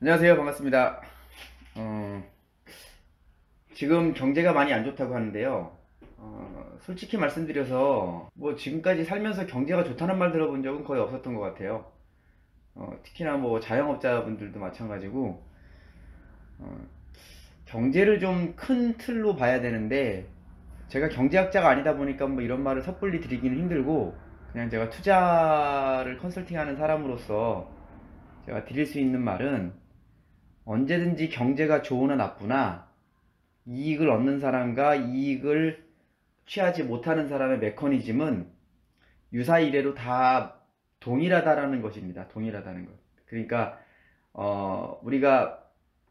안녕하세요. 반갑습니다. 어, 지금 경제가 많이 안 좋다고 하는데요. 솔직히 말씀드려서 뭐 지금까지 살면서 경제가 좋다는 말 들어본 적은 거의 없었던 것 같아요. 특히나 뭐 자영업자분들도 마찬가지고 어, 경제를 좀 큰 틀로 봐야 되는데 제가 경제학자가 아니다 보니까 뭐 이런 말을 섣불리 드리기는 힘들고 그냥 제가 투자를 컨설팅하는 사람으로서 제가 드릴 수 있는 말은 언제든지 경제가 좋으나 나쁘나 이익을 얻는 사람과 이익을 취하지 못하는 사람의 메커니즘은 유사이래로 다 동일하다라는 것입니다. 동일하다는 것. 그러니까 우리가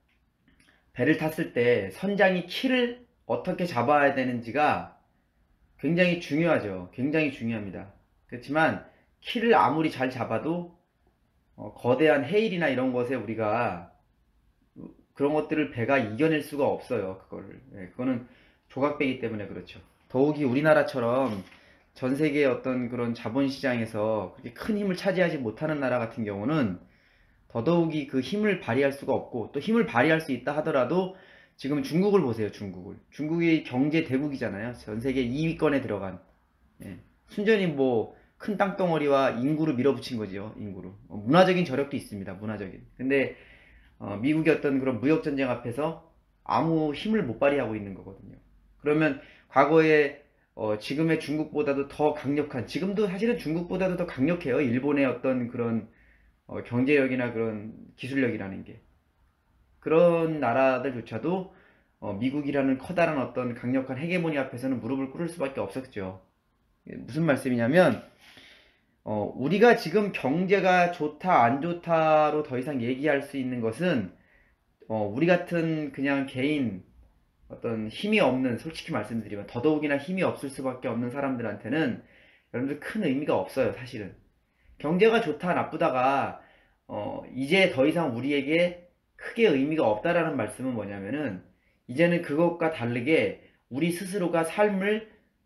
배를 탔을 때 선장이 키를 어떻게 잡아야 되는지가 굉장히 중요하죠. 굉장히 중요합니다. 그렇지만 키를 아무리 잘 잡아도 거대한 해일이나 이런 것에 우리가 그런 것들을 배가 이겨낼 수가 없어요. 그거를. 그거는 조각배기 때문에 그렇죠. 더욱이 우리나라처럼 전 세계의 어떤 그런 자본시장에서 그렇게 큰 힘을 차지하지 못하는 나라 같은 경우는 더더욱이 그 힘을 발휘할 수가 없고 또 힘을 발휘할 수 있다 하더라도 지금 중국을 보세요. 중국을. 중국이 경제 대국이잖아요. 전 세계 2위권에 들어간. 예. 순전히 뭐 큰 땅덩어리와 인구를 밀어붙인 거죠. 인구로. 문화적인 저력도 있습니다. 문화적인. 근데 미국의 어떤 그런 무역 전쟁 앞에서 아무 힘을 못 발휘하고 있는 거거든요. 그러면 과거에 지금의 중국보다도 더 강력한, 지금도 사실은 중국보다도 더 강력해요. 일본의 어떤 그런 경제력이나 그런 기술력이라는 게. 그런 나라들조차도 미국이라는 커다란 어떤 강력한 헤게모니 앞에서는 무릎을 꿇을 수밖에 없었죠. 무슨 말씀이냐면 우리가 지금 경제가 좋다 안 좋다로 더 이상 얘기할 수 있는 것은 우리 같은 그냥 개인 어떤 힘이 없는, 솔직히 말씀드리면 더더욱이나 힘이 없을 수밖에 없는 사람들한테는 여러분들 큰 의미가 없어요. 사실은 경제가 좋다 나쁘다가 이제 더 이상 우리에게 크게 의미가 없다라는 말씀은 뭐냐면은 이제는 그것과 다르게 우리 스스로가 삶을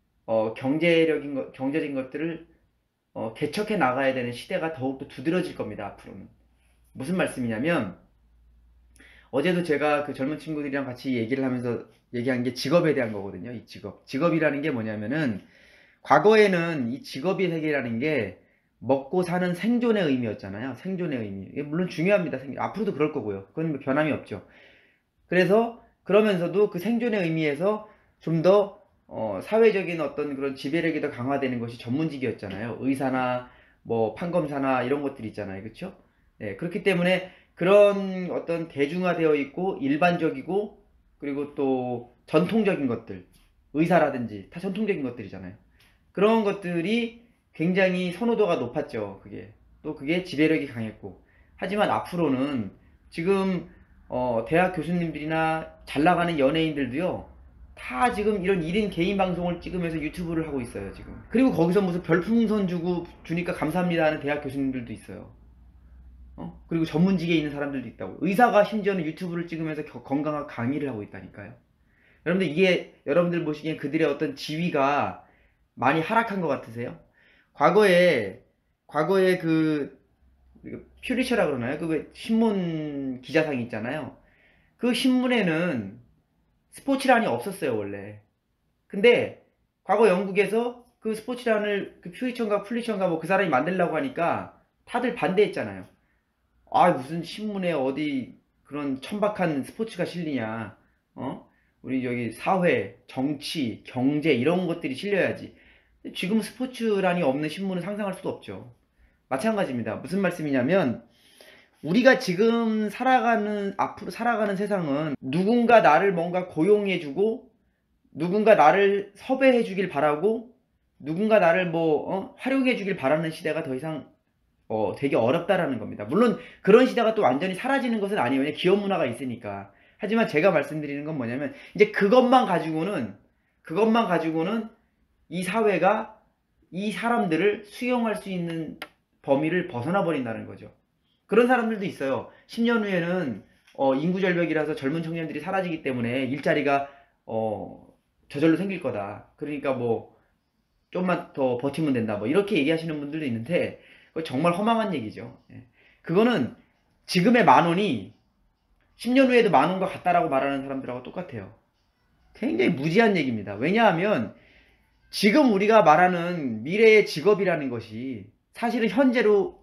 경제적인 것들을 개척해 나가야 되는 시대가 더욱더 두드러질 겁니다. 앞으로는. 무슨 말씀이냐면 어제도 제가 그 젊은 친구들이랑 같이 얘기를 하면서 얘기한 게 직업에 대한 거거든요. 이 직업. 직업이라는 게 뭐냐면은 과거에는 이 직업의 세계라는 게 먹고 사는 생존의 의미였잖아요. 생존의 의미. 이게 물론 중요합니다. 앞으로도 그럴 거고요. 그건 뭐 변함이 없죠. 그래서 그러면서도 그 생존의 의미에서 좀 더 사회적인 어떤 그런 지배력이 더 강화되는 것이 전문직이었잖아요. 의사나 뭐 판검사나 이런 것들이 있잖아요. 그렇죠? 네, 그렇기 때문에 그런 어떤 대중화되어 있고 일반적이고 그리고 또 전통적인 것들, 의사라든지 다 전통적인 것들이잖아요. 그런 것들이 굉장히 선호도가 높았죠. 그게. 또 그게 지배력이 강했고. 하지만 앞으로는 지금 대학 교수님들이나 잘 나가는 연예인들도요. 다 지금 이런 1인 개인 방송을 찍으면서 유튜브를 하고 있어요, 지금. 그리고 거기서 무슨 별풍선 주니까 감사합니다 하는 대학 교수님들도 있어요. 그리고 전문직에 있는 사람들도 있다고. 의사가 심지어는 유튜브를 찍으면서 건강학 강의를 하고 있다니까요. 여러분들 이게 여러분들 보시기엔 그들의 어떤 지위가 많이 하락한 것 같으세요? 과거에 그 퓨리처라 그러나요? 그 신문 기자상이 있잖아요. 그 신문에는 스포츠란이 없었어요, 원래. 근데 과거 영국에서 그 스포츠란을 그 퓨리처인가 플리처인가 뭐 그 사람이 만들려고 하니까 다들 반대했잖아요. 아, 무슨 신문에 어디 그런 천박한 스포츠가 실리냐. 우리 여기 사회, 정치, 경제 이런 것들이 실려야지. 지금 스포츠란이 없는 신문은 상상할 수도 없죠. 마찬가지입니다. 무슨 말씀이냐면 우리가 지금 앞으로 살아가는 세상은 누군가 나를 뭔가 고용해주고 누군가 나를 섭외해주길 바라고 누군가 나를 뭐 활용해주길 바라는 시대가 더 이상 되게 어렵다라는 겁니다. 물론 그런 시대가 또 완전히 사라지는 것은 아니에요. 왜냐 기업 문화가 있으니까. 하지만 제가 말씀드리는 건 뭐냐면 이제 그것만 가지고는 이 사회가 이 사람들을 수용할 수 있는 범위를 벗어나 버린다는 거죠. 그런 사람들도 있어요. 10년 후에는 인구 절벽이라서 젊은 청년들이 사라지기 때문에 일자리가 저절로 생길 거다. 그러니까 뭐 좀만 더 버티면 된다. 뭐 이렇게 얘기하시는 분들도 있는데 그거 정말 허망한 얘기죠. 예. 그거는 지금의 만 원이 10년 후에도 10,000원과 같다라고 말하는 사람들하고 똑같아요. 굉장히 무지한 얘기입니다. 왜냐하면 지금 우리가 말하는 미래의 직업이라는 것이 사실은 현재로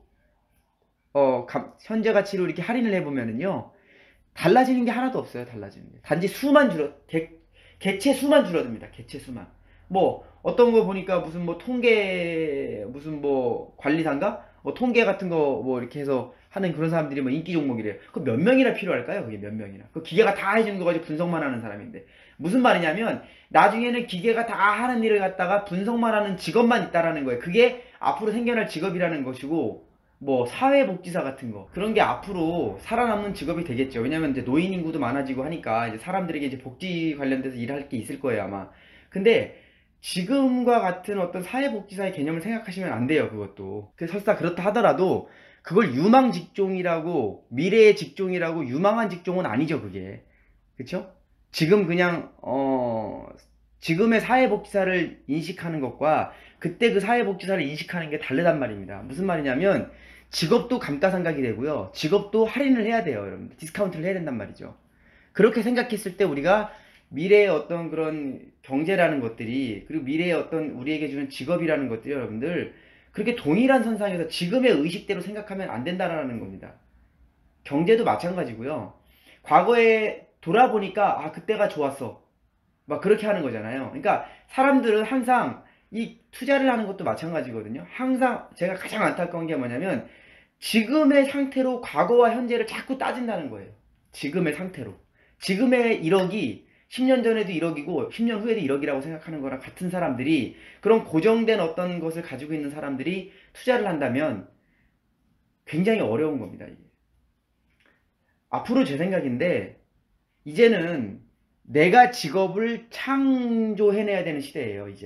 현재 가치로 이렇게 할인을 해보면은요, 달라지는 게 하나도 없어요. 달라지는 게. 단지 수만 개체 수만 줄어듭니다. 개체 수만. 뭐 어떤 거 보니까 무슨 뭐 통계 무슨 뭐 관리사인가? 뭐 통계 같은 거 뭐 이렇게 해서 하는 그런 사람들이 뭐 인기 종목이래요. 그 몇 명이나 필요할까요? 그게 몇 명이나. 그 기계가 다 해주는 거 가지고 분석만 하는 사람인데. 무슨 말이냐면 나중에는 기계가 다 하는 일을 갖다가 분석만 하는 직업만 있다라는 거예요. 그게 앞으로 생겨날 직업이라는 것이고, 뭐 사회복지사 같은 거 그런 게 앞으로 살아남는 직업이 되겠죠. 왜냐면 이제 노인 인구도 많아지고 하니까 이제 사람들에게 이제 복지 관련돼서 일할 게 있을 거예요, 아마. 근데 지금과 같은 어떤 사회복지사의 개념을 생각하시면 안 돼요. 그것도 설사 그렇다 하더라도 그걸 유망 직종이라고, 미래의 직종이라고, 유망한 직종은 아니죠, 그게. 그쵸? 지금 그냥 지금의 사회복지사를 인식하는 것과 그때 그 사회복지사를 인식하는 게 다르단 말입니다. 무슨 말이냐면 직업도 감가상각이 되고요, 직업도 할인을 해야 돼요. 여러분들 디스카운트를 해야 된단 말이죠. 그렇게 생각했을 때 우리가 미래의 어떤 그런 경제라는 것들이, 그리고 미래의 어떤 우리에게 주는 직업이라는 것들이 여러분들 그렇게 동일한 선상에서 지금의 의식대로 생각하면 안 된다라는 겁니다. 경제도 마찬가지고요. 과거에 돌아보니까 아 그때가 좋았어 막 그렇게 하는 거잖아요. 그러니까 사람들은 항상 이 투자를 하는 것도 마찬가지거든요. 항상 제가 가장 안타까운 게 뭐냐면 지금의 상태로 과거와 현재를 자꾸 따진다는 거예요. 지금의 상태로. 지금의 1억이 10년 전에도 1억이고 10년 후에도 1억이라고 생각하는 거랑 같은 사람들이, 그런 고정된 어떤 것을 가지고 있는 사람들이 투자를 한다면 굉장히 어려운 겁니다. 이게. 앞으로 제 생각인데 이제는 내가 직업을 창조해내야 되는 시대예요. 이제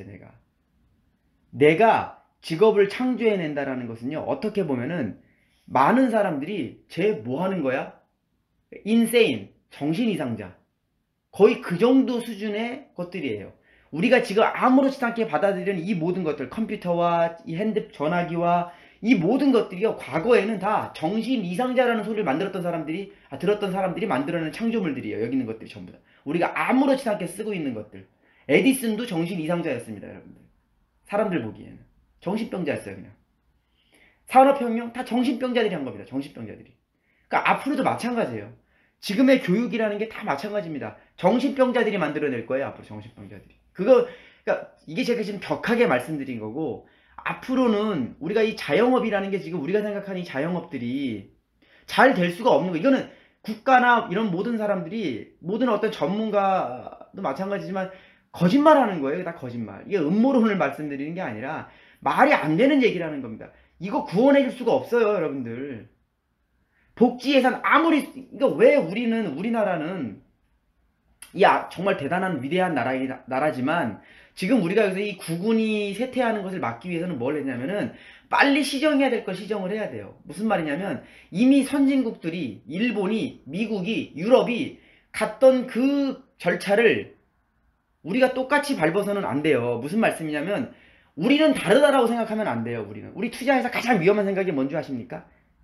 내가 직업을 창조해낸다라는 것은요, 어떻게 보면은 많은 사람들이 쟤 뭐 하는 거야? 인세인, 정신이상자, 거의 그 정도 수준의 것들이에요. 우리가 지금 아무렇지도 않게 받아들이는 이 모든 것들, 컴퓨터와 이 전화기와 이 모든 것들이요, 과거에는 다 정신 이상자라는 소리를 만들었던 사람들이, 들었던 사람들이 만들어낸 창조물들이에요. 여기 있는 것들이 전부 다 우리가 아무렇지도 않게 쓰고 있는 것들. 에디슨도 정신 이상자였습니다. 여러분들, 사람들 보기에는 정신병자였어요. 그냥 산업혁명 다 정신병자들이 한 겁니다. 정신병자들이. 그러니까 앞으로도 마찬가지예요. 지금의 교육이라는 게 다 마찬가지입니다. 정신병자들이 만들어낼 거예요. 앞으로 정신병자들이. 그러니까 이게 제가 지금 격하게 말씀드린 거고, 앞으로는 우리가 이 자영업이라는 게 지금 우리가 생각하는 이 자영업들이 잘 될 수가 없는 거. 이거는 국가나 이런 모든 사람들이, 모든 어떤 전문가도 마찬가지지만 거짓말하는 거예요. 다 거짓말. 이게 음모론을 말씀드리는 게 아니라 말이 안 되는 얘기라는 겁니다. 이거 구원해 줄 수가 없어요, 여러분들. 복지 예산 아무리, 그러니까 왜 우리나라는 정말 대단한 위대한 나라지만 지금 우리가 여기서 이 국군이 쇠퇴하는 것을 막기 위해서는 뭘 했냐면은 빨리 시정해야 될 걸 시정을 해야 돼요. 무슨 말이냐면 이미 선진국들이, 일본이, 미국이, 유럽이 갔던 그 절차를 우리가 똑같이 밟아서는 안 돼요. 무슨 말씀이냐면 우리는 다르다라고 생각하면 안 돼요. 우리 투자에서 가장 위험한 생각이 뭔지 아십니까?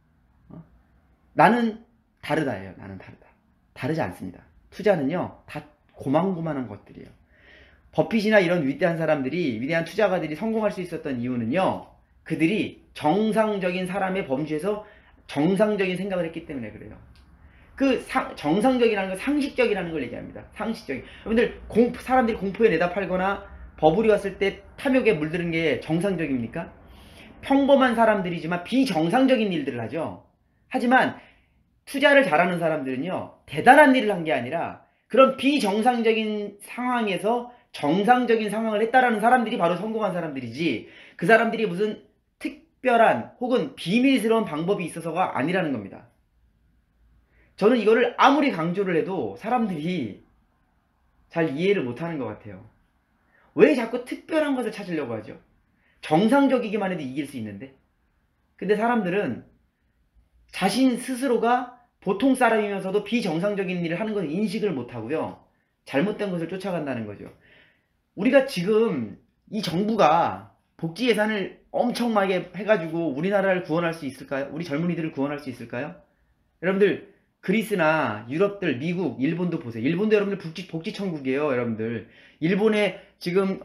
나는 다르다예요. 나는 다르다. 다르지 않습니다. 투자는요, 다 고만고만한 것들이에요. 버핏이나 이런 위대한 사람들이, 위대한 투자가들이 성공할 수 있었던 이유는요, 그들이 정상적인 사람의 범주에서 정상적인 생각을 했기 때문에 그래요. 정상적이라는 건 상식적이라는 걸 얘기합니다. 상식적인. 여러분들, 사람들이 공포에 내다 팔거나 버블이 왔을 때 탐욕에 물드는 게 정상적입니까? 평범한 사람들이지만 비정상적인 일들을 하죠. 하지만 투자를 잘하는 사람들은요, 대단한 일을 한 게 아니라 그런 비정상적인 상황에서 정상적인 상황을 했다라는 사람들이 바로 성공한 사람들이지, 그 사람들이 무슨 특별한 혹은 비밀스러운 방법이 있어서가 아니라는 겁니다. 저는 이거를 아무리 강조를 해도 사람들이 잘 이해를 못하는 것 같아요. 왜 자꾸 특별한 것을 찾으려고 하죠? 정상적이기만 해도 이길 수 있는데. 근데 사람들은 자신 스스로가 보통 사람이면서도 비정상적인 일을 하는 것을 인식을 못하고요, 잘못된 것을 쫓아간다는 거죠. 우리가 지금 이 정부가 복지 예산을 엄청나게 해가지고 우리나라를 구원할 수 있을까요? 우리 젊은이들을 구원할 수 있을까요? 여러분들, 그리스나 유럽들, 미국, 일본도 보세요. 일본도 여러분들 복지 천국이에요, 여러분들. 일본에 지금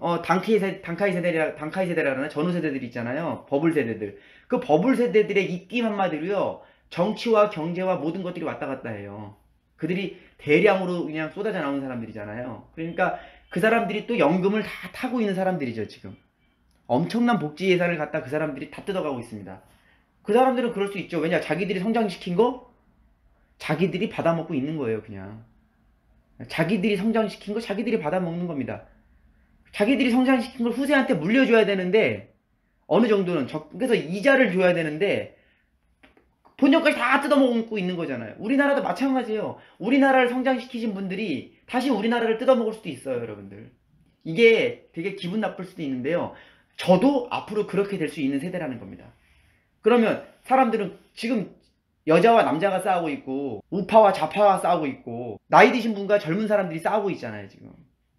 단카이 세대라는 전후 세대들 있잖아요. 버블 세대들. 그 버블 세대들의 입김 한마디로요. 정치와 경제와 모든 것들이 왔다 갔다 해요. 그들이 대량으로 그냥 쏟아져 나오는 사람들이잖아요. 그러니까 그 사람들이 또 연금을 다 타고 있는 사람들이죠, 지금. 엄청난 복지 예산을 갖다 그 사람들이 다 뜯어가고 있습니다. 그 사람들은 그럴 수 있죠. 왜냐, 자기들이 성장시킨 거 자기들이 받아먹고 있는 거예요, 그냥. 자기들이 성장시킨 거 자기들이 받아먹는 겁니다. 자기들이 성장시킨 걸 후세한테 물려줘야 되는데, 어느 정도는, 그래서 이자를 줘야 되는데, 본전까지 다 뜯어먹고 있는 거잖아요. 우리나라도 마찬가지예요. 우리나라를 성장시키신 분들이 다시 우리나라를 뜯어먹을 수도 있어요, 여러분들. 이게 되게 기분 나쁠 수도 있는데요. 저도 앞으로 그렇게 될 수 있는 세대라는 겁니다. 그러면 사람들은 지금 여자와 남자가 싸우고 있고 우파와 좌파가 싸우고 있고 나이 드신 분과 젊은 사람들이 싸우고 있잖아요, 지금.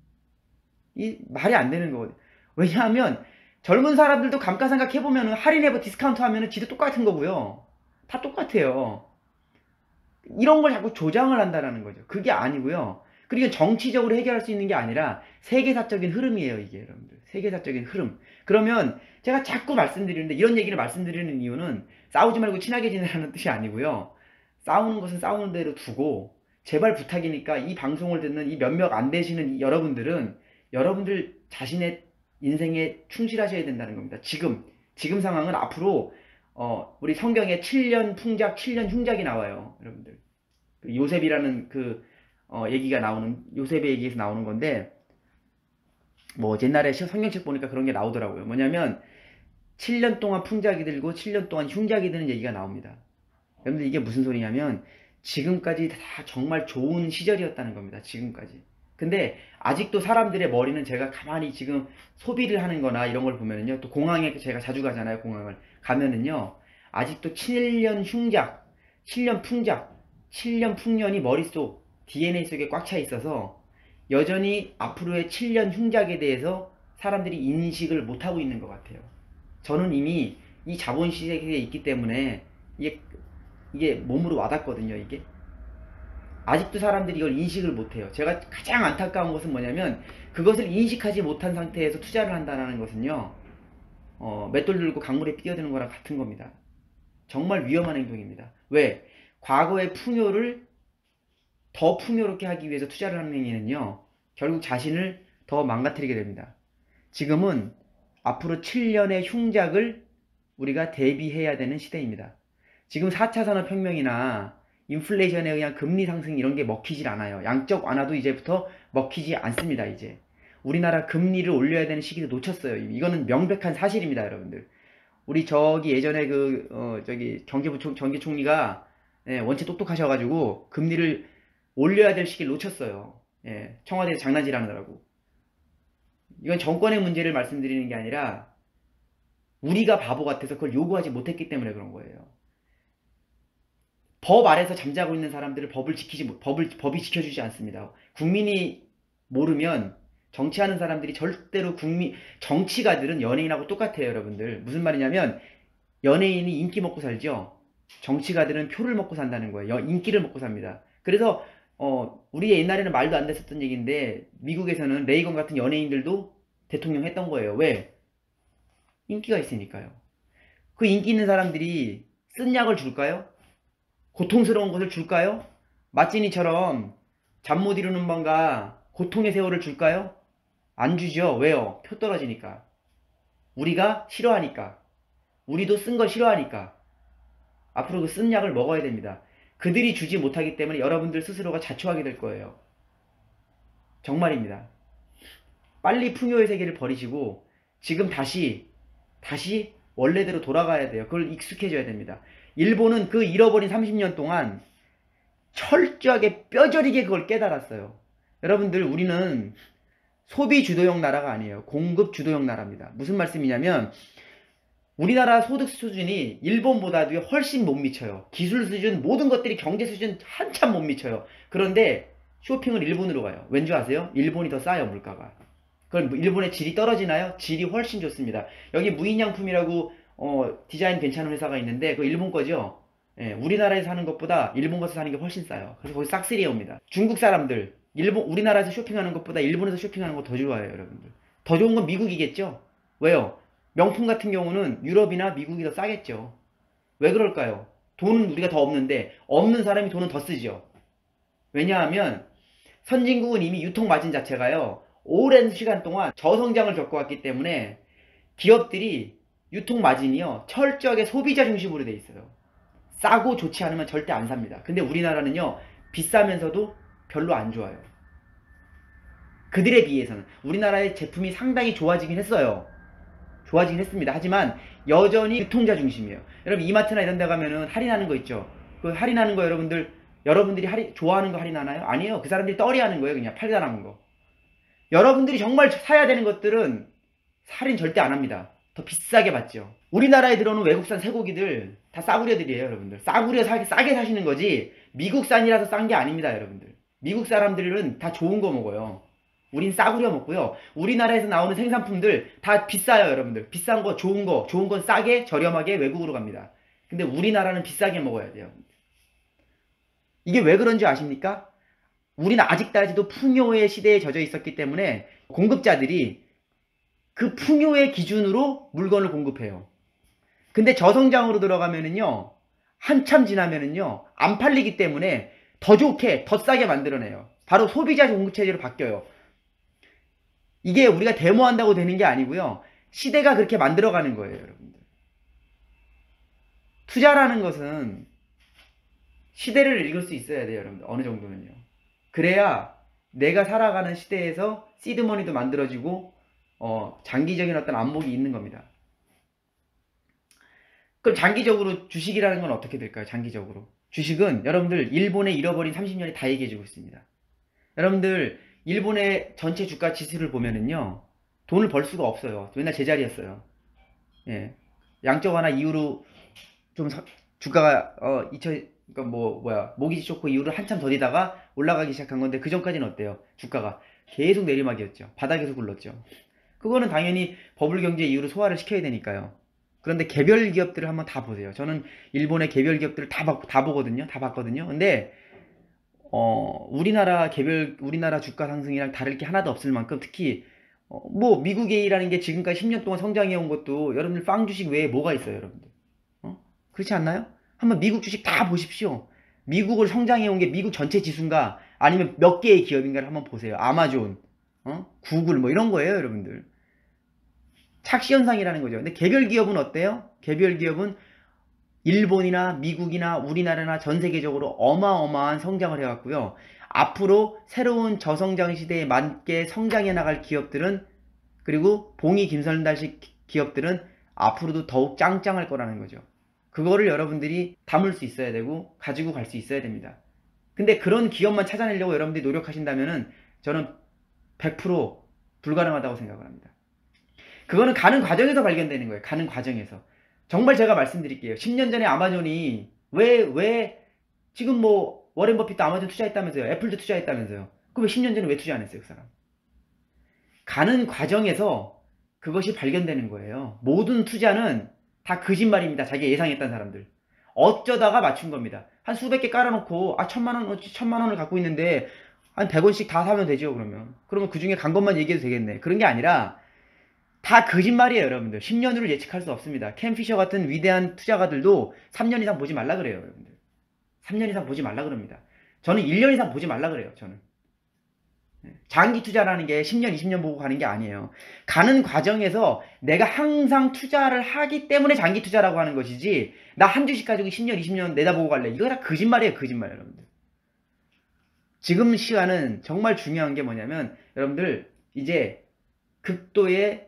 이 말이 안 되는 거거든요. 왜냐하면 젊은 사람들도 감가상각 해보면은 할인해보 디스카운트 하면은 지도 똑같은 거고요. 다 똑같아요. 이런 걸 자꾸 조장을 한다는 거죠. 그게 아니고요. 그리고 정치적으로 해결할 수 있는 게 아니라 세계사적인 흐름이에요, 이게 여러분들. 세계사적인 흐름. 그러면 제가 자꾸 말씀드리는데, 이런 얘기를 말씀드리는 이유는 싸우지 말고 친하게 지내라는 뜻이 아니고요. 싸우는 것은 싸우는 대로 두고 제발 부탁이니까 이 방송을 듣는 이 몇몇 안 되시는 이 여러분들은 여러분들 자신의 인생에 충실하셔야 된다는 겁니다. 지금 상황은 앞으로 우리 성경에 7년 풍작, 7년 흉작이 나와요, 여러분들. 그 요셉이라는 얘기가 나오는, 요셉의 얘기에서 나오는 건데, 뭐 옛날에 성경책 보니까 그런 게 나오더라고요. 뭐냐면 7년 동안 풍작이 들고 7년 동안 흉작이 드는 얘기가 나옵니다. 여러분들 이게 무슨 소리냐면 지금까지 다 정말 좋은 시절이었다는 겁니다. 지금까지. 근데 아직도 사람들의 머리는, 제가 가만히 지금 소비를 하는 거나 이런 걸 보면은요, 또 공항에 제가 자주 가잖아요. 공항을 가면은요, 아직도 7년 흉작, 7년 풍작, 7년 풍년이 머릿속 DNA 속에 꽉 차 있어서 여전히 앞으로의 7년 흉작에 대해서 사람들이 인식을 못하고 있는 것 같아요. 저는 이미 이 자본시장에 있기 때문에 이게 몸으로 와닿거든요, 이게. 아직도 사람들이 이걸 인식을 못해요. 제가 가장 안타까운 것은 뭐냐면, 그것을 인식하지 못한 상태에서 투자를 한다는 것은요, 맷돌 들고 강물에 뛰어드는 거랑 같은 겁니다. 정말 위험한 행동입니다. 왜? 과거의 풍요를 더 풍요롭게 하기 위해서 투자를 하는 행위는요, 결국 자신을 더 망가뜨리게 됩니다. 지금은 앞으로 7년의 흉작을 우리가 대비해야 되는 시대입니다. 지금 4차 산업혁명이나 인플레이션에 의한 금리 상승 이런 게 먹히질 않아요. 양적 완화도 이제부터 먹히지 않습니다, 이제. 우리나라 금리를 올려야 되는 시기도 놓쳤어요. 이거는 명백한 사실입니다, 여러분들. 우리 예전에 경제총리가 원체 똑똑하셔가지고 금리를 올려야 될 시기를 놓쳤어요. 청와대에서 장난질 하느라고. 이건 정권의 문제를 말씀드리는 게 아니라 우리가 바보 같아서 그걸 요구하지 못했기 때문에 그런 거예요. 법 아래서 잠자고 있는 사람들을 법이 지켜주지 않습니다. 국민이 모르면 정치하는 사람들이 절대로 정치가들은 연예인하고 똑같아요, 여러분들. 무슨 말이냐면, 연예인이 인기 먹고 살죠? 정치가들은 표를 먹고 산다는 거예요. 인기를 먹고 삽니다. 그래서, 우리 옛날에는 말도 안 됐었던 얘기인데, 미국에서는 레이건 같은 연예인들도 대통령 했던 거예요. 왜? 인기가 있으니까요. 그 인기 있는 사람들이 쓴 약을 줄까요? 고통스러운 것을 줄까요? 마찌니처럼 잠 못 이루는 밤과 고통의 세월을 줄까요? 안 주죠. 왜요? 표 떨어지니까. 우리가 싫어하니까. 우리도 쓴 걸 싫어하니까. 앞으로 그 쓴 약을 먹어야 됩니다. 그들이 주지 못하기 때문에 여러분들 스스로가 자초하게 될 거예요. 정말입니다. 빨리 풍요의 세계를 버리시고 지금 다시 원래대로 돌아가야 돼요. 그걸 익숙해져야 됩니다. 일본은 그 잃어버린 30년 동안 철저하게 뼈저리게 그걸 깨달았어요. 여러분들, 우리는 소비 주도형 나라가 아니에요. 공급 주도형 나라입니다. 무슨 말씀이냐면, 우리나라 소득 수준이 일본보다도 훨씬 못 미쳐요. 기술 수준, 모든 것들이 경제 수준 한참 못 미쳐요. 그런데 쇼핑을 일본으로 가요. 왠지 아세요? 일본이 더 싸요, 물가가. 그럼 일본의 질이 떨어지나요? 질이 훨씬 좋습니다. 여기 무인양품이라고 디자인 괜찮은 회사가 있는데 그거 일본 거죠. 예, 우리나라에서 사는 것보다 일본 가서 사는 게 훨씬 싸요. 그래서 거기 싹쓸이에 옵니다. 중국 사람들, 우리나라에서 쇼핑하는 것보다 일본에서 쇼핑하는 거 더 좋아해요, 여러분들. 더 좋은 건 미국이겠죠? 왜요? 명품 같은 경우는 유럽이나 미국이 더 싸겠죠. 왜 그럴까요? 돈은 우리가 더 없는데, 없는 사람이 돈은 더 쓰죠. 왜냐하면, 선진국은 이미 유통 마진 자체가요, 오랜 시간 동안 저성장을 겪어왔기 때문에, 기업들이 유통 마진이요, 철저하게 소비자 중심으로 돼 있어요. 싸고 좋지 않으면 절대 안 삽니다. 근데 우리나라는요, 비싸면서도 별로 안 좋아요. 그들에 비해서는. 우리나라의 제품이 상당히 좋아지긴 했어요. 좋아지긴 했습니다. 하지만 여전히 유통자 중심이에요. 여러분 이마트나 이런 데 가면은 할인하는 거 있죠. 그 할인하는 거 여러분들이 좋아하는 거 할인하나요? 아니에요. 그 사람들이 떨이하는 거예요. 그냥 팔다 남은 거. 여러분들이 정말 사야 되는 것들은 할인 절대 안 합니다. 더 비싸게 받죠. 우리나라에 들어오는 외국산 쇠고기들 다 싸구려들이에요, 여러분들. 싸게 사시는 거지 미국산이라서 싼 게 아닙니다, 여러분들. 미국 사람들은 다 좋은 거 먹어요. 우린 싸구려 먹고요. 우리나라에서 나오는 생산품들 다 비싸요, 여러분들. 비싼 거, 좋은 건 싸게, 저렴하게 외국으로 갑니다. 근데 우리나라는 비싸게 먹어야 돼요. 이게 왜 그런지 아십니까? 우리는 아직까지도 풍요의 시대에 젖어 있었기 때문에 공급자들이 그 풍요의 기준으로 물건을 공급해요. 근데 저성장으로 들어가면은요, 한참 지나면은요, 안 팔리기 때문에 더 좋게, 더 싸게 만들어내요. 바로 소비자 공급체제로 바뀌어요. 이게 우리가 데모한다고 되는 게 아니고요. 시대가 그렇게 만들어가는 거예요, 여러분들. 투자라는 것은 시대를 읽을 수 있어야 돼요, 여러분들. 어느 정도는요. 그래야 내가 살아가는 시대에서 시드머니도 만들어지고 장기적인 어떤 안목이 있는 겁니다. 그럼 장기적으로 주식이라는 건 어떻게 될까요? 장기적으로. 주식은 여러분들 일본의 잃어버린 30년이 다 얘기해주고 있습니다. 여러분들 일본의 전체 주가 지수를 보면은요, 돈을 벌 수가 없어요. 맨날 제자리였어요. 예. 양적 완화 이후로 좀 주가가 그러니까 모기지 쇼크 이후로 한참 더디다가 올라가기 시작한 건데 그 전까지는 어때요? 주가가 계속 내리막이었죠. 바닥에서 굴렀죠. 그거는 당연히 버블 경제 이후로 소화를 시켜야 되니까요. 그런데 개별 기업들을 한번 다 보세요. 저는 일본의 개별 기업들을 다 보거든요. 다 봤거든요. 근데 우리나라 주가 상승이랑 다를 게 하나도 없을 만큼 특히 미국이라는 게 지금까지 10년 동안 성장해 온 것도 여러분들 빵 주식 외에 뭐가 있어요, 여러분들? 그렇지 않나요? 한번 미국 주식 다 보십시오. 미국을 성장해 온 게 미국 전체 지수인가 아니면 몇 개의 기업인가를 한번 보세요. 아마존, 구글 뭐 이런 거예요, 여러분들. 착시 현상이라는 거죠. 근데 개별 기업은 어때요? 개별 기업은 일본이나 미국이나 우리나라나 전 세계적으로 어마어마한 성장을 해왔고요. 앞으로 새로운 저성장 시대에 맞게 성장해 나갈 기업들은, 그리고 봉이 김선달식 기업들은 앞으로도 더욱 짱짱할 거라는 거죠. 그거를 여러분들이 담을 수 있어야 되고 가지고 갈 수 있어야 됩니다. 근데 그런 기업만 찾아내려고 여러분들이 노력하신다면은 저는 100% 불가능하다고 생각을 합니다. 그거는 가는 과정에서 발견되는 거예요. 가는 과정에서. 정말 제가 말씀드릴게요. 10년 전에 아마존이 왜 지금 워렌 버핏도 아마존 투자했다면서요. 애플도 투자했다면서요. 그럼 왜 10년 전에 왜 투자 안 했어요, 그 사람? 가는 과정에서 그것이 발견되는 거예요. 모든 투자는 다 거짓말입니다. 자기가 예상했던 사람들. 어쩌다가 맞춘 겁니다. 한 수백 개 깔아놓고 1,000만 원을 갖고 있는데 한 100원씩 다 사면 되죠, 그러면. 그러면 그 중에 간 것만 얘기해도 되겠네. 그런 게 아니라 다 거짓말이에요, 여러분들. 10년 후를 예측할 수 없습니다. 캠 피셔 같은 위대한 투자가들도 3년 이상 보지 말라 그래요, 여러분들. 3년 이상 보지 말라 그럽니다. 저는 1년 이상 보지 말라 그래요, 저는. 장기 투자라는 게 10년, 20년 보고 가는 게 아니에요. 가는 과정에서 내가 항상 투자를 하기 때문에 장기 투자라고 하는 것이지, 나 한 주식 가지고 10년, 20년 내다보고 갈래. 이거 다 거짓말이에요, 거짓말, 여러분들. 지금 시간은 정말 중요한 게 뭐냐면, 여러분들, 이제 극도의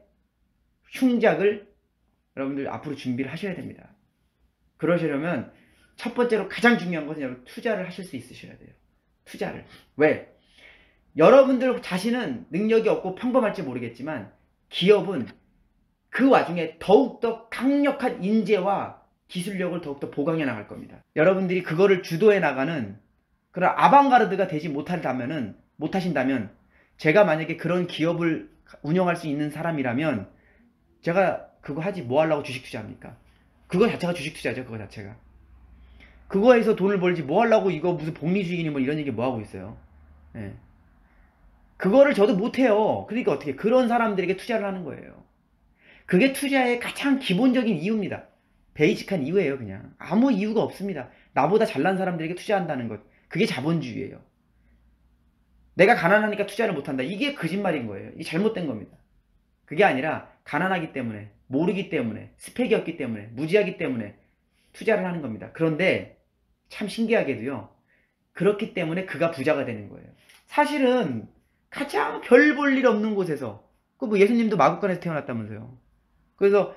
흉작을 여러분들 앞으로 준비를 하셔야 됩니다. 그러시려면 첫 번째로 가장 중요한 것은 여러분 투자를 하실 수 있으셔야 돼요. 투자를. 왜? 여러분들 자신은 능력이 없고 평범할지 모르겠지만 기업은 그 와중에 더욱더 강력한 인재와 기술력을 더욱더 보강해 나갈 겁니다. 여러분들이 그거를 주도해 나가는 그런 아방가르드가 되지 못하신다면 제가 만약에 그런 기업을 운영할 수 있는 사람이라면 제가 그거 하지 뭐 하려고 주식 투자합니까? 그거 자체가 주식 투자죠. 그거 자체가. 그거에서 돈을 벌지 뭐 하려고 이거 무슨 복리주의니 뭐 이런 얘기 뭐 하고 있어요. 예. 그거를 저도 못해요. 그러니까 어떻게 그런 사람들에게 투자를 하는 거예요. 그게 투자의 가장 기본적인 이유입니다. 베이직한 이유예요. 그냥 아무 이유가 없습니다. 나보다 잘난 사람들에게 투자한다는 것, 그게 자본주의예요. 내가 가난하니까 투자를 못한다, 이게 거짓말인 거예요. 이게 잘못된 겁니다. 그게 아니라 가난하기 때문에, 모르기 때문에, 스펙이 없기 때문에, 무지하기 때문에 투자를 하는 겁니다. 그런데 참 신기하게도요, 그렇기 때문에 그가 부자가 되는 거예요. 사실은 가장 별 볼 일 없는 곳에서, 그 뭐 예수님도 마구간에서 태어났다면서요. 그래서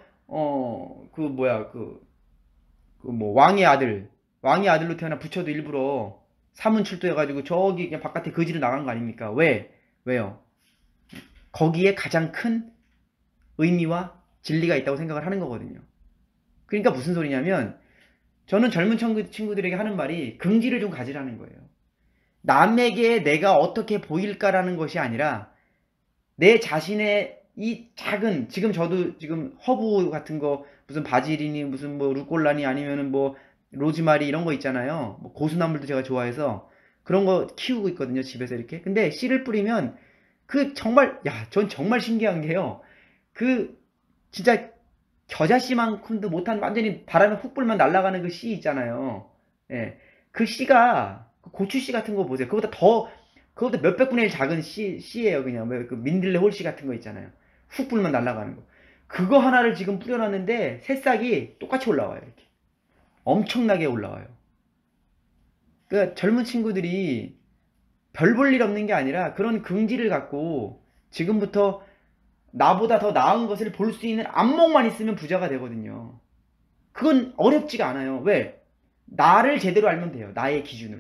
왕의 아들로 태어난 부처도 일부러 사문출두해가지고 저기 그냥 바깥에 거지로 나간 거 아닙니까? 왜요? 거기에 가장 큰 의미와 진리가 있다고 생각을 하는 거거든요. 그러니까 무슨 소리냐면, 저는 젊은 친구들에게 하는 말이 긍지를 좀 가지라는 거예요. 남에게 내가 어떻게 보일까라는 것이 아니라 내 자신의 이 작은, 지금 저도 지금 허브 같은 거, 무슨 바질이니 무슨 뭐 루꼴라니 아니면은 뭐 로즈마리 이런 거 있잖아요. 뭐 고수나물도 제가 좋아해서 그런 거 키우고 있거든요, 집에서 이렇게. 근데 씨를 뿌리면 전 정말 신기한 게요. 진짜 겨자씨만큼도 못한, 완전히 바람에 훅 불면 날아가는 그 씨 있잖아요. 예. 그 씨가 고추씨 같은 거 보세요. 그거보다 몇백 분의 1 작은 씨예요. 그냥 그 민들레 홀씨 같은 거 있잖아요. 훅 불면 날아가는 거. 그거 하나를 지금 뿌려놨는데 새싹이 똑같이 올라와요. 이렇게 엄청나게 올라와요. 그러니까 젊은 친구들이 별 볼 일 없는 게 아니라 그런 긍지를 갖고 지금부터 나보다 더 나은 것을 볼 수 있는 안목만 있으면 부자가 되거든요. 그건 어렵지가 않아요. 왜? 나를 제대로 알면 돼요. 나의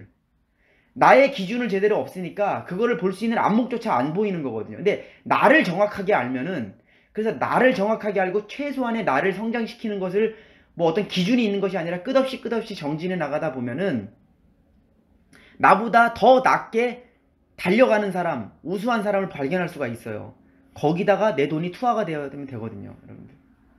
기준을 제대로 없으니까 그거를 볼 수 있는 안목조차 안 보이는 거거든요. 근데 나를 정확하게 알면은, 그래서 나를 정확하게 알고 최소한의 나를 성장시키는 것을, 뭐 어떤 기준이 있는 것이 아니라 끝없이 정진해 나가다 보면은 나보다 더 낮게 달려가는 사람, 우수한 사람을 발견할 수가 있어요. 거기다가 내 돈이 투하가 되면 되거든요, 여러분들.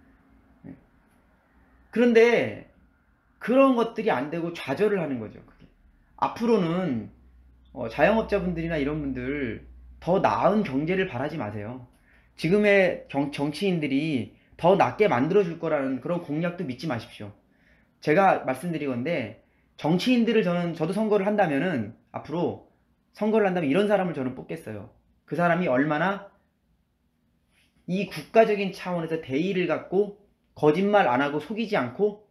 그런데 그런 것들이 안 되고 좌절을 하는 거죠. 그게. 앞으로는 자영업자분들이나 이런 분들 더 나은 경제를 바라지 마세요. 지금의 정치인들이 더 낫게 만들어줄 거라는 그런 공약도 믿지 마십시오. 제가 말씀드리건데, 정치인들을 저도 선거를 한다면은, 앞으로 선거를 한다면 이런 사람을 저는 뽑겠어요. 그 사람이 얼마나 이 국가적인 차원에서 대의를 갖고 거짓말 안 하고 속이지 않고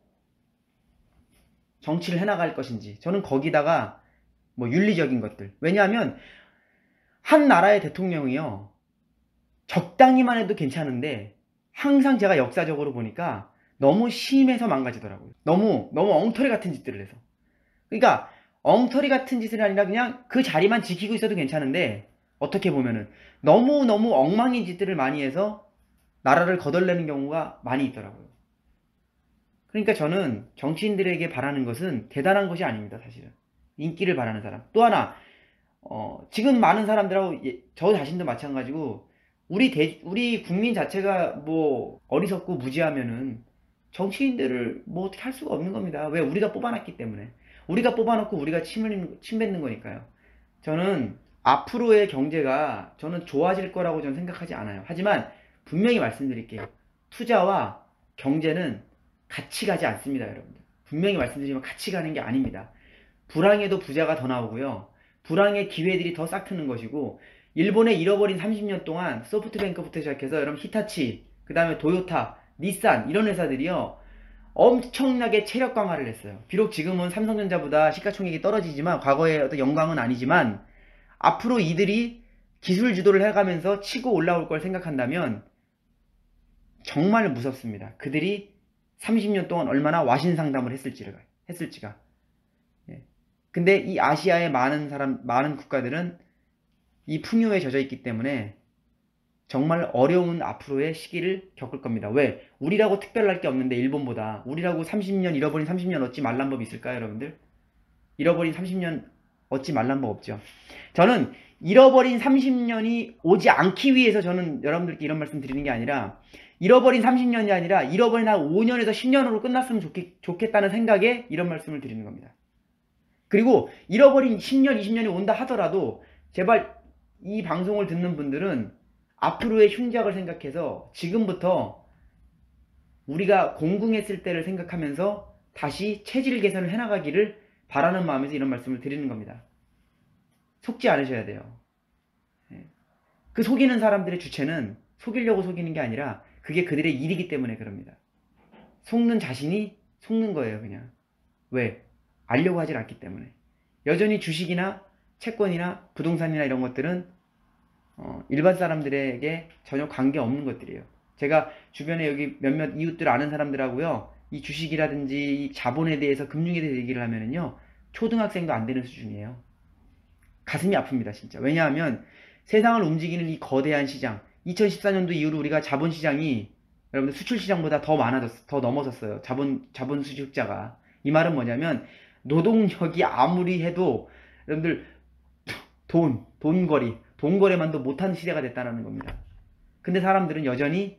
정치를 해나갈 것인지, 저는 거기다가 뭐 윤리적인 것들, 왜냐하면 한 나라의 대통령이요, 적당히만 해도 괜찮은데 항상 제가 역사적으로 보니까 너무 심해서 망가지더라고요. 너무 엉터리 같은 짓들을 해서. 그러니까 엉터리 같은 짓이 아니라 그냥 그 자리만 지키고 있어도 괜찮은데, 어떻게 보면은 너무 엉망인 짓들을 많이 해서 나라를 거덜내는 경우가 많이 있더라고요. 그러니까 저는 정치인들에게 바라는 것은 대단한 것이 아닙니다, 사실은. 인기를 바라는 사람. 또 하나, 지금 많은 사람들하고, 저 자신도 마찬가지고, 우리 국민 자체가 뭐 어리석고 무지하면은 정치인들을 뭐 어떻게 할 수가 없는 겁니다. 왜? 우리가 뽑아놨기 때문에. 우리가 뽑아놓고 우리가 침 뱉는 거니까요. 저는 앞으로의 경제가 저는 좋아질 거라고 저는 생각하지 않아요. 하지만 분명히 말씀드릴게요. 투자와 경제는 같이 가지 않습니다, 여러분들. 분명히 말씀드리지만 같이 가는 게 아닙니다. 불황에도 부자가 더 나오고요, 불황의 기회들이 더 싹 트는 것이고, 일본의 잃어버린 30년 동안 소프트뱅크부터 시작해서 여러분 히타치, 그 다음에 도요타, 닛산 이런 회사들이요 엄청나게 체력 강화를 했어요. 비록 지금은 삼성전자보다 시가총액이 떨어지지만, 과거의 어떤 영광은 아니지만, 앞으로 이들이 기술 주도를 해가면서 치고 올라올 걸 생각한다면 정말 무섭습니다. 그들이 30년 동안 얼마나 와신상담을 했을지가. 근데 이 아시아의 많은 국가들은 이 풍요에 젖어 있기 때문에 정말 어려운 앞으로의 시기를 겪을 겁니다. 왜? 우리라고 특별할 게 없는데, 일본보다. 우리라고 잃어버린 30년 얻지 말란 법 있을까요, 여러분들? 잃어버린 30년 얻지 말란 법 없죠. 저는 잃어버린 30년이 오지 않기 위해서 저는 여러분들께 이런 말씀 드리는 게 아니라, 잃어버린 30년이 아니라 잃어버린 한 5년에서 10년으로 끝났으면 좋겠다는 생각에 이런 말씀을 드리는 겁니다. 그리고 잃어버린 10년, 20년이 온다 하더라도 제발 이 방송을 듣는 분들은 앞으로의 흉작을 생각해서 지금부터 우리가 공궁했을 때를 생각하면서 다시 체질 개선을 해나가기를 바라는 마음에서 이런 말씀을 드리는 겁니다. 속지 않으셔야 돼요. 그 속이는 사람들의 주체는 속이려고 속이는 게 아니라 그게 그들의 일이기 때문에 그럽니다. 속는 자신이 속는 거예요, 그냥. 왜? 알려고 하질 않기 때문에. 여전히 주식이나 채권이나 부동산이나 이런 것들은 일반 사람들에게 전혀 관계없는 것들이에요. 제가 주변에 여기 몇몇 이웃들 아는 사람들하고요, 이 주식이라든지 이 자본에 대해서, 금융에 대해서 얘기를 하면은요, 초등학생도 안 되는 수준이에요. 가슴이 아픕니다, 진짜. 왜냐하면 세상을 움직이는 이 거대한 시장, 2014년도 이후로 우리가 자본시장이 여러분들 수출시장보다 더 많아졌어, 더 넘어섰어요. 자본 수지 흑자가. 이 말은 뭐냐면 노동력이 아무리 해도 여러분들 돈거래만도 못하는 시대가 됐다는 겁니다. 근데 사람들은 여전히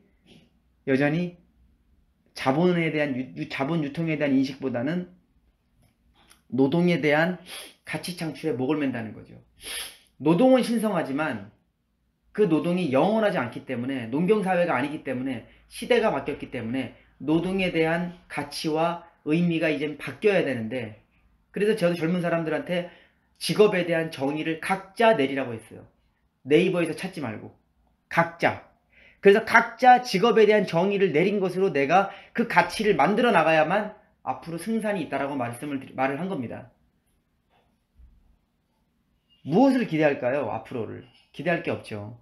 자본에 대한 자본 유통에 대한 인식보다는 노동에 대한 가치 창출에 목을 맨다는 거죠. 노동은 신성하지만 그 노동이 영원하지 않기 때문에, 농경사회가 아니기 때문에, 시대가 바뀌었기 때문에 노동에 대한 가치와 의미가 이제 바뀌어야 되는데, 그래서 저도 젊은 사람들한테 직업에 대한 정의를 각자 내리라고 했어요. 네이버에서 찾지 말고 각자. 그래서 각자 직업에 대한 정의를 내린 것으로 내가 그 가치를 만들어 나가야만 앞으로 승산이 있다라고 말을 한 겁니다. 무엇을 기대할까요? 앞으로를 기대할 게 없죠.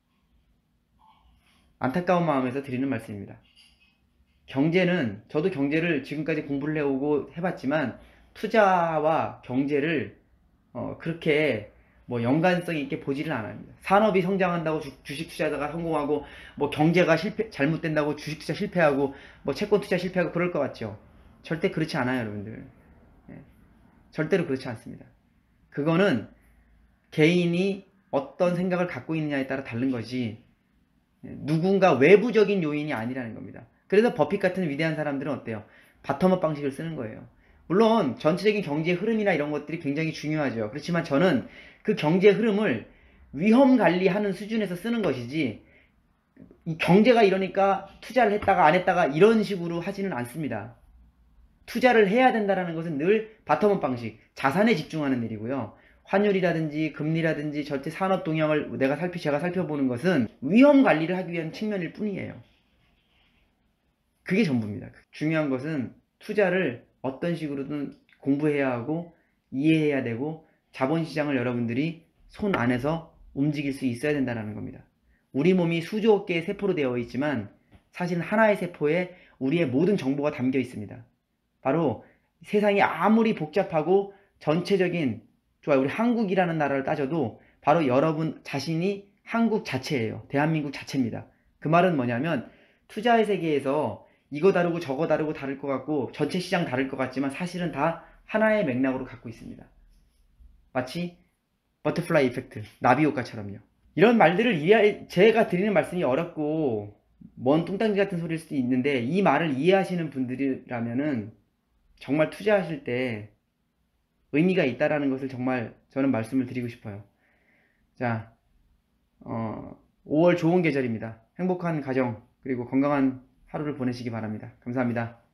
안타까운 마음에서 드리는 말씀입니다. 경제는, 저도 경제를 지금까지 공부를 해오고 해봤지만 투자와 경제를 그렇게 뭐 연관성 있게 보지를 않아요. 산업이 성장한다고 주식 투자자가 성공하고, 뭐 경제가 잘못된다고 주식 투자 실패하고, 뭐 채권 투자 실패하고 그럴 것 같죠. 절대 그렇지 않아요, 여러분들. 절대로 그렇지 않습니다. 그거는 개인이 어떤 생각을 갖고 있느냐에 따라 다른 거지, 누군가 외부적인 요인이 아니라는 겁니다. 그래서 버핏 같은 위대한 사람들은 어때요? 바텀업 방식을 쓰는 거예요. 물론 전체적인 경제 흐름이나 이런 것들이 굉장히 중요하죠. 그렇지만 저는 그 경제 흐름을 위험 관리하는 수준에서 쓰는 것이지, 이 경제가 이러니까 투자를 했다가 안 했다가 이런 식으로 하지는 않습니다. 투자를 해야 된다는 것은 늘 바텀업 방식, 자산에 집중하는 일이고요. 환율이라든지 금리라든지 전체 산업 동향을 제가 살펴보는 것은 위험 관리를 하기 위한 측면일 뿐이에요. 그게 전부입니다. 중요한 것은 투자를 어떤 식으로든 공부해야 하고 이해해야 되고, 자본시장을 여러분들이 손 안에서 움직일 수 있어야 된다는 겁니다. 우리 몸이 수조 개의 세포로 되어 있지만 사실 하나의 세포에 우리의 모든 정보가 담겨 있습니다. 바로 세상이 아무리 복잡하고 전체적인, 좋아요, 우리 한국이라는 나라를 따져도 바로 여러분 자신이 한국 자체예요. 대한민국 자체입니다. 그 말은 뭐냐면, 투자의 세계에서 이거 다르고 저거 다르고 다를 것 같고 전체 시장 다를 것 같지만 사실은 다 하나의 맥락으로 갖고 있습니다. 마치 버터플라이 이펙트, 나비 효과처럼요. 이런 말들을 제가 드리는 말씀이 어렵고 먼 뚱땅지 같은 소리일 수도 있는데, 이 말을 이해하시는 분들이라면은 정말 투자하실 때 의미가 있다라는 것을 정말 저는 말씀을 드리고 싶어요. 자, 5월 좋은 계절입니다. 행복한 가정 그리고 건강한 하루를 보내시기 바랍니다. 감사합니다.